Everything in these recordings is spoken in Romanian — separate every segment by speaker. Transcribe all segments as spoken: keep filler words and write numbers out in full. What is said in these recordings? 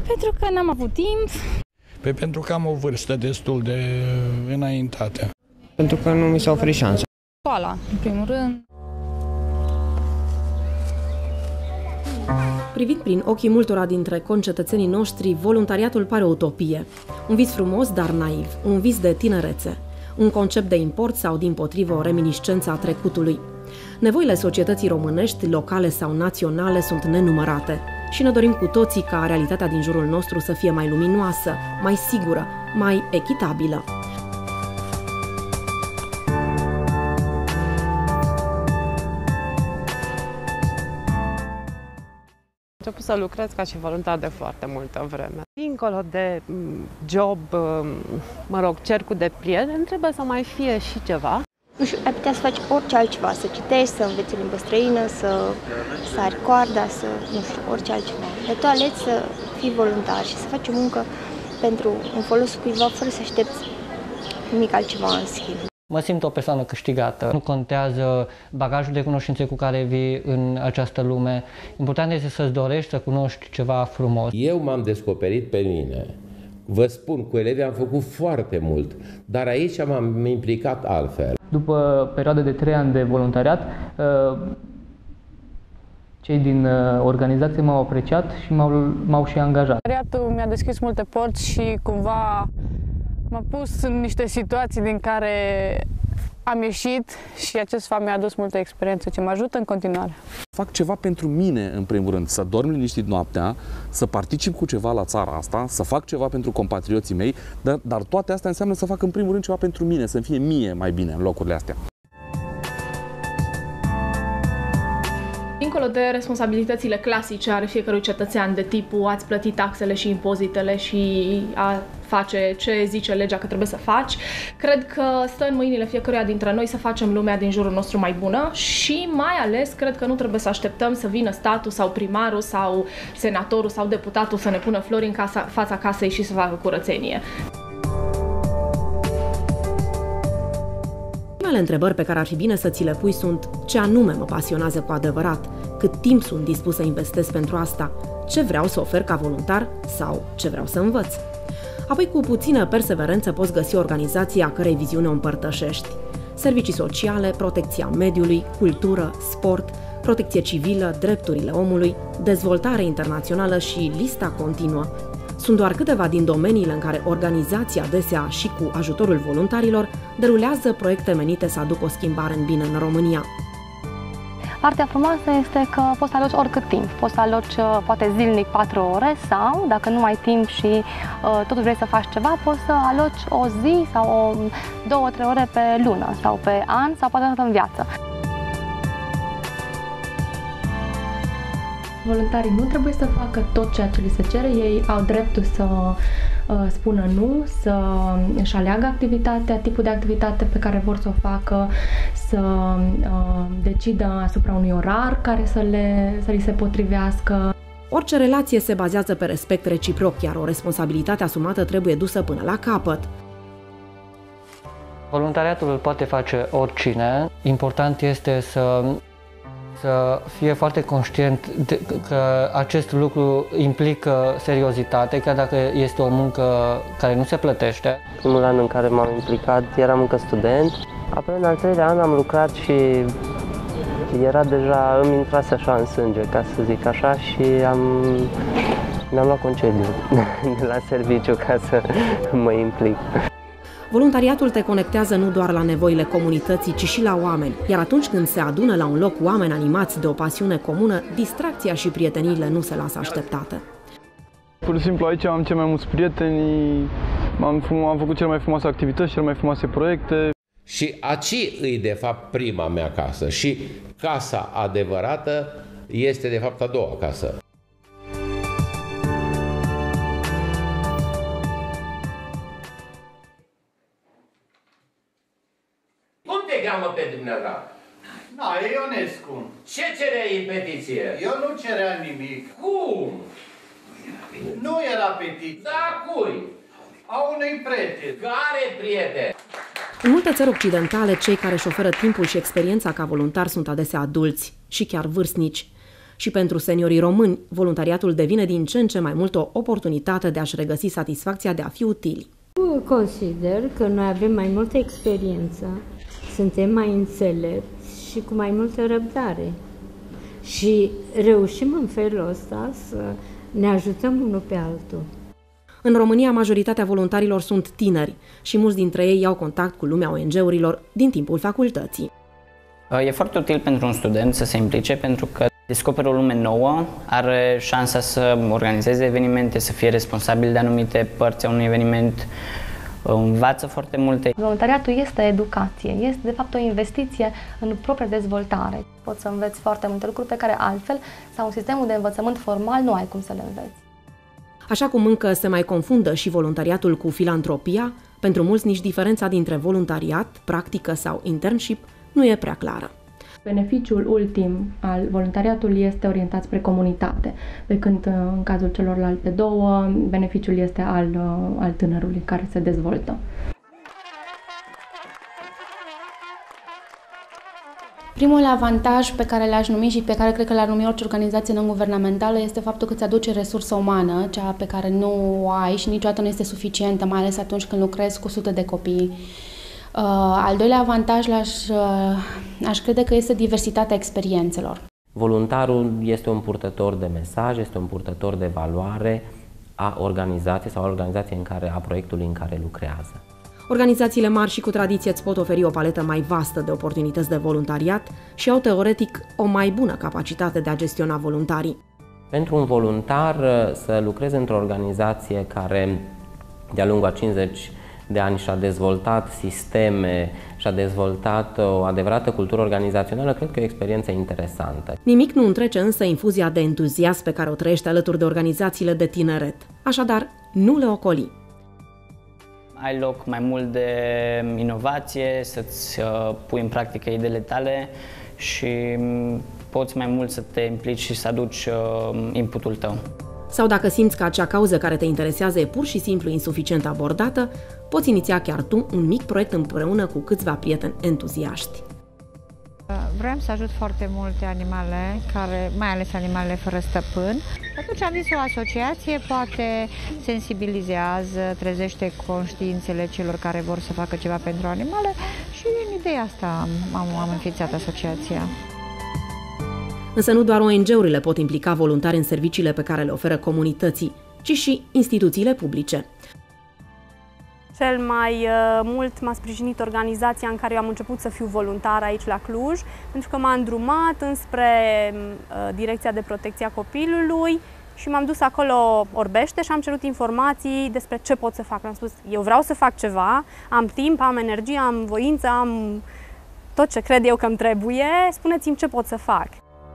Speaker 1: Pentru că n-am avut timp.
Speaker 2: Păi pentru că am o vârstă destul de înaintată.
Speaker 3: Pentru că nu mi s-a oferit șansa.
Speaker 1: Școala, în primul rând.
Speaker 4: Privind prin ochii multora dintre concetățenii noștri, voluntariatul pare o utopie. Un vis frumos, dar naiv, un vis de tinerețe, un concept de import sau, dimpotrivă, o reminiscență a trecutului. Nevoile societății românești, locale sau naționale, sunt nenumărate și ne dorim cu toții ca realitatea din jurul nostru să fie mai luminoasă, mai sigură, mai echitabilă.
Speaker 5: Am început să lucrez ca și voluntar de foarte multă vreme. Dincolo de job, mă rog, cercul de prieteni, trebuie să mai fie și ceva.
Speaker 6: Nu știu, ai putea să faci orice altceva, să citești, să înveți limbă străină, să sari coarda, să, nu știu, orice altceva. Dar tu alegi să fii voluntar și să faci o muncă pentru un folos cuiva, fără să aștepți nimic altceva în schimb.
Speaker 7: Mă simt o persoană câștigată. Nu contează bagajul de cunoștințe cu care vii în această lume. Important este să-ți dorești să cunoști ceva frumos.
Speaker 8: Eu m-am descoperit pe mine. Vă spun, cu elevii am făcut foarte mult, dar aici m-am implicat altfel.
Speaker 9: După perioada de trei ani de voluntariat, cei din organizație m-au apreciat și m-au și angajat.
Speaker 5: Voluntariatul mi-a deschis multe porți și cumva m-a pus în niște situații din care am ieșit și acest fapt mi-a adus multă experiență ce mă ajută în continuare.
Speaker 10: Fac ceva pentru mine, în primul rând, să dorm liniștit noaptea, să particip cu ceva la țara asta, să fac ceva pentru compatrioții mei, dar, dar toate astea înseamnă să fac în primul rând ceva pentru mine, să fie mie mai bine în locurile astea.
Speaker 11: Dincolo de responsabilitățile clasice ale fiecărui cetățean, de tipul ați plăti taxele și impozitele și a face ce zice legea că trebuie să faci, cred că stă în mâinile fiecăruia dintre noi să facem lumea din jurul nostru mai bună și mai ales cred că nu trebuie să așteptăm să vină statul sau primarul sau senatorul sau deputatul să ne pună flori în casa, fața casei și să facă curățenie.
Speaker 4: Primele întrebări pe care ar fi bine să ți le pui sunt: ce anume mă pasionează cu adevărat? Cât timp sunt dispus să investesc pentru asta? Ce vreau să ofer ca voluntar? Sau ce vreau să învăț? Apoi, cu puțină perseverență, poți găsi o organizație a cărei viziune o împărtășești. Servicii sociale, protecția mediului, cultură, sport, protecție civilă, drepturile omului, dezvoltare internațională și lista continuă. Sunt doar câteva din domeniile în care organizația, adesea și cu ajutorul voluntarilor, derulează proiecte menite să aducă o schimbare în bine în România.
Speaker 12: Partea frumoasă este că poți să aloci oricât timp. Poți să aloci poate zilnic patru ore sau, dacă nu ai timp și uh, totuși vrei să faci ceva, poți să aloci o zi sau o, două, trei ore pe lună sau pe an sau poate odată în viață.
Speaker 13: Voluntarii nu trebuie să facă tot ceea ce li se cere, ei au dreptul să uh, spună nu, să își aleagă activitatea, tipul de activitate pe care vor să o facă, să uh, decidă asupra unui orar care să, le, să li se potrivească.
Speaker 4: Orice relație se bazează pe respect reciproc, iar o responsabilitate asumată trebuie dusă până la capăt.
Speaker 7: Voluntariatul îl poate face oricine. Important este să să fie foarte conștient de, că acest lucru implică seriozitate, chiar dacă este o muncă care nu se plătește.
Speaker 14: Primul an în care m-am implicat eram încă student, apoi în al treilea an am lucrat și era deja, îmi intrase așa în sânge, ca să zic așa, și am, mi-am luat concediu de la serviciu ca să mă implic.
Speaker 4: Voluntariatul te conectează nu doar la nevoile comunității, ci și la oameni. Iar atunci când se adună la un loc oameni animați de o pasiune comună, distracția și prieteniile nu se lasă așteptate.
Speaker 15: Pur și simplu aici am cei mai mulți prieteni, am, am făcut cele mai frumoase activități, cele mai frumoase proiecte.
Speaker 8: Și aici e de fapt prima mea casă și casa adevărată este de fapt a doua casă. Cheamă pe dumneata?
Speaker 16: Da, e Ionescu.
Speaker 8: Ce cereai în petiție?
Speaker 16: Eu nu ceream nimic.
Speaker 8: Cum?
Speaker 16: Nu era petiție.
Speaker 8: Da, cui?
Speaker 16: A unui prieten.
Speaker 8: Care prieten?
Speaker 4: În multe țări occidentale, cei care își oferă timpul și experiența ca voluntari sunt adesea adulți și chiar vârstnici. Și pentru seniorii români, voluntariatul devine din ce în ce mai mult o oportunitate de a-și regăsi satisfacția de a fi utili.
Speaker 17: Consider că noi avem mai multă experiență, suntem mai înțelepți și cu mai multă răbdare. Și reușim în felul ăsta să ne ajutăm unul pe altul.
Speaker 4: În România, majoritatea voluntarilor sunt tineri și mulți dintre ei iau contact cu lumea O N G-urilor din timpul facultății.
Speaker 18: E foarte util pentru un student să se implice pentru că descoperă o lume nouă, are șansa să organizeze evenimente, să fie responsabil de anumite părți a unui eveniment, învață foarte multe.
Speaker 12: Voluntariatul este educație, este de fapt o investiție în propria dezvoltare. Poți să înveți foarte multe lucruri pe care altfel sau în sistemul de învățământ formal nu ai cum să le înveți.
Speaker 4: Așa cum încă se mai confundă și voluntariatul cu filantropia, pentru mulți nici diferența dintre voluntariat, practică sau internship nu e prea clară.
Speaker 13: Beneficiul ultim al voluntariatului este orientat spre comunitate, pe când în cazul celorlalte două, beneficiul este al, al tânărului care se dezvoltă.
Speaker 19: Primul avantaj pe care l-aș numi și pe care cred că l-ar numi orice organizație non-guvernamentală este faptul că îți aduce resursă umană, cea pe care nu o ai și niciodată nu este suficientă, mai ales atunci când lucrezi cu sute de copii. Uh, al doilea avantaj l-aș, uh, aș crede că este diversitatea experiențelor.
Speaker 14: Voluntarul este un purtător de mesaj, este un purtător de valoare a organizației sau a organizației în care, a proiectului în care lucrează.
Speaker 4: Organizațiile mari și cu tradiție îți pot oferi o paletă mai vastă de oportunități de voluntariat și au teoretic o mai bună capacitate de a gestiona voluntarii.
Speaker 14: Pentru un voluntar să lucreze într-o organizație care de-a lungul a cincizeci de ani și-a dezvoltat sisteme, și-a dezvoltat o adevărată cultură organizațională, cred că e o experiență interesantă.
Speaker 4: Nimic nu întrece însă infuzia de entuziasm pe care o trăiește alături de organizațiile de tineret. Așadar, nu le ocoli.
Speaker 18: Ai loc mai mult de inovație, să-ți uh, pui în practică ideile tale și poți mai mult să te implici și să aduci uh, inputul tău.
Speaker 4: Sau dacă simți că acea cauză care te interesează e pur și simplu insuficient abordată, poți iniția chiar tu un mic proiect împreună cu câțiva prieteni entuziaști.
Speaker 20: Vreau să ajut foarte multe animale, care, mai ales animalele fără stăpân. Atunci am zis o asociație, poate sensibilizează, trezește conștiințele celor care vor să facă ceva pentru animale și în ideea asta am, am înființat asociația.
Speaker 4: Însă nu doar O N G-urile pot implica voluntari în serviciile pe care le oferă comunității, ci și instituțiile publice.
Speaker 21: Cel mai uh, mult m-a sprijinit organizația în care eu am început să fiu voluntar aici la Cluj, pentru că m-a îndrumat înspre uh, Direcția de Protecție a Copilului și m-am dus acolo orbește și am cerut informații despre ce pot să fac. Am spus, eu vreau să fac ceva, am timp, am energie, am voință, am tot ce cred eu că îmi trebuie, spuneți-mi ce pot să fac.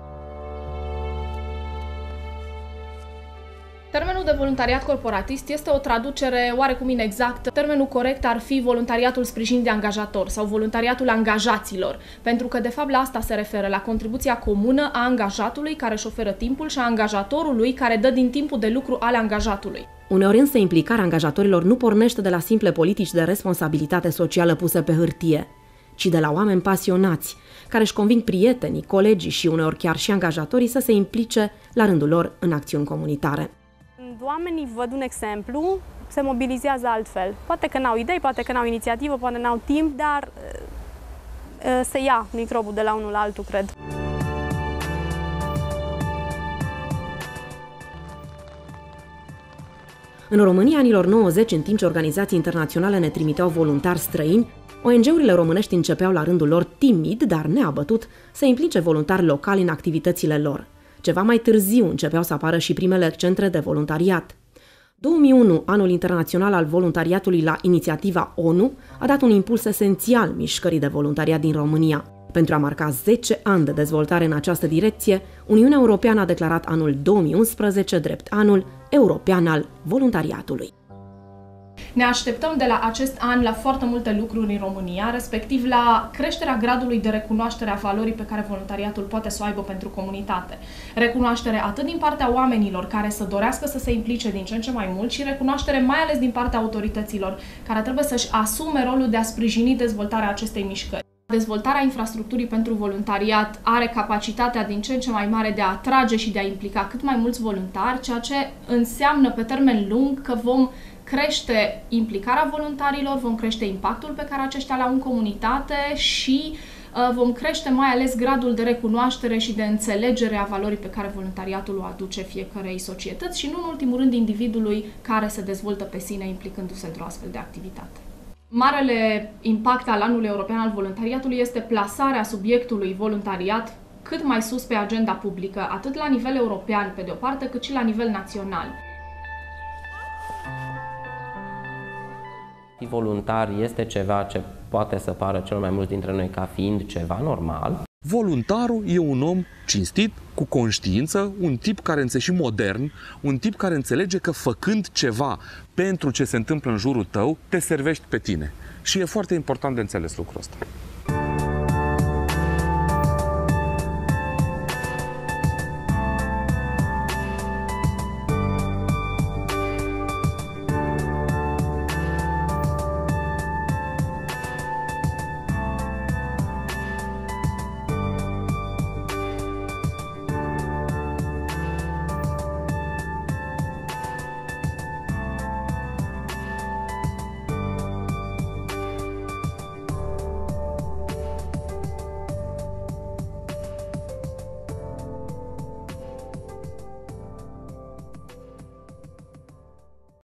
Speaker 11: Termenul de voluntariat corporatist este o traducere oarecum inexactă. Termenul corect ar fi voluntariatul sprijinit de angajator sau voluntariatul angajaților, pentru că de fapt la asta se referă, la contribuția comună a angajatului care își oferă timpul și a angajatorului care dă din timpul de lucru al angajatului.
Speaker 4: Uneori însă implicarea angajatorilor nu pornește de la simple politici de responsabilitate socială puse pe hârtie, ci de la oameni pasionați, care își conving prietenii, colegii și uneori chiar și angajatorii să se implice la rândul lor în acțiuni comunitare.
Speaker 21: Când oamenii văd un exemplu, se mobilizează altfel. Poate că n-au idei, poate că n-au inițiativă, poate n-au timp, dar se ia microbul de la unul la altul, cred.
Speaker 4: În România, anilor nouăzeci, în timp ce organizații internaționale ne trimiteau voluntari străini, O N G-urile românești începeau la rândul lor, timid, dar neabătut, să implice voluntari locali în activitățile lor. Ceva mai târziu începeau să apară și primele centre de voluntariat. două mii unu, anul internațional al voluntariatului la inițiativa O N U, a dat un impuls esențial mișcării de voluntariat din România. Pentru a marca zece ani de dezvoltare în această direcție, Uniunea Europeană a declarat anul două mii unsprezece drept anul european al voluntariatului.
Speaker 11: Ne așteptăm de la acest an la foarte multe lucruri în România, respectiv la creșterea gradului de recunoaștere a valorii pe care voluntariatul poate să o aibă pentru comunitate. Recunoaștere atât din partea oamenilor care să dorească să se implice din ce în ce mai mult și recunoaștere mai ales din partea autorităților care trebuie să-și asume rolul de a sprijini dezvoltarea acestei mișcări. Dezvoltarea infrastructurii pentru voluntariat are capacitatea din ce în ce mai mare de a atrage și de a implica cât mai mulți voluntari, ceea ce înseamnă pe termen lung că vom crește implicarea voluntarilor, vom crește impactul pe care aceștia l-au în comunitate și uh, vom crește mai ales gradul de recunoaștere și de înțelegere a valorii pe care voluntariatul o aduce fiecărei societăți și, nu în ultimul rând, individului care se dezvoltă pe sine implicându-se într-o astfel de activitate. Marele impact al Anului European al Voluntariatului este plasarea subiectului voluntariat cât mai sus pe agenda publică, atât la nivel european, pe de o parte, cât și la nivel național.
Speaker 14: Voluntar este ceva ce poate să pară cel mai mulți dintre noi ca fiind ceva normal.
Speaker 10: Voluntarul e un om cinstit, cu conștiință, un tip care înțelege și modern, un tip care înțelege că făcând ceva pentru ce se întâmplă în jurul tău, te servești pe tine. Și e foarte important de înțeles lucrul ăsta.